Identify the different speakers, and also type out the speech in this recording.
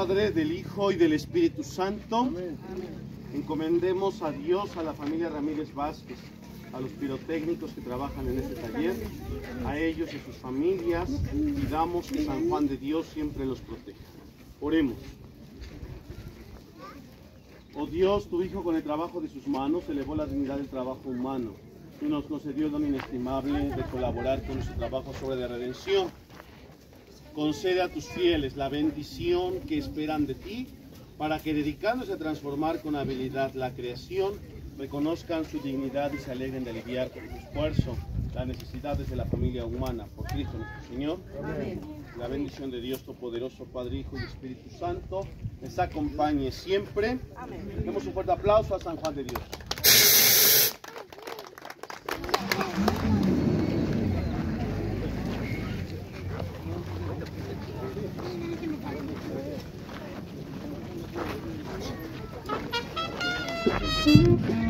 Speaker 1: Padre, del Hijo y del Espíritu Santo. Amén. Encomendemos a Dios, a la familia Ramírez Vázquez, a los pirotécnicos que trabajan en este taller, a ellos y a sus familias, pidamos que San Juan de Dios siempre los proteja. Oremos. Oh Dios, tu Hijo con el trabajo de sus manos elevó la dignidad del trabajo humano y nos concedió el don inestimable de colaborar con nuestro trabajo sobre la redención. Concede a tus fieles la bendición que esperan de ti, para que dedicándose a transformar con habilidad la creación, reconozcan su dignidad y se alegren de aliviar con su esfuerzo las necesidades de la familia humana. Por Cristo nuestro Señor. Amén. La bendición de Dios Todopoderoso, Padre, Hijo y Espíritu Santo, les acompañe siempre. Amén. Demos un fuerte aplauso a San Juan de Dios.
Speaker 2: Thank you.